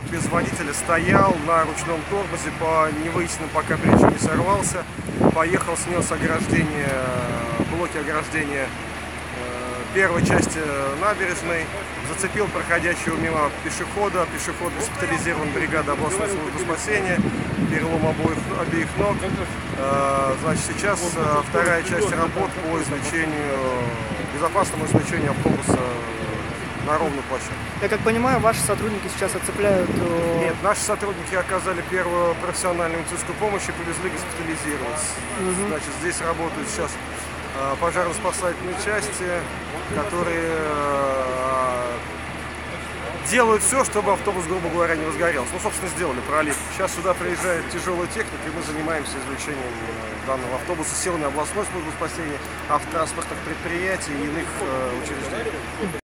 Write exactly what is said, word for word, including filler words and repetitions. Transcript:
без водителя, стоял на ручном тормозе, по невыясненным пока причине не сорвался, поехал, снес ограждение, блоки ограждения первой части набережной, зацепил проходящего мимо пешехода, пешеход госпитализирован, бригада областной службы спасения, перелом обоих, обеих ног. Значит, сейчас вторая часть работ по извлечению, безопасному извлечению автобуса на ровную площадку. Я как понимаю, ваши сотрудники сейчас отцепляют... Нет, наши сотрудники оказали первую профессиональную медицинскую помощь и повезли госпитализировать. Угу. Значит, здесь работают сейчас пожарно-спасательные части, которые делают все, чтобы автобус, грубо говоря, не возгорелся. Ну, собственно, сделали пролив. Сейчас сюда приезжает тяжелая техника, и мы занимаемся извлечением данного автобуса силами областной службы спасения, автотранспортных предприятий и иных учреждений.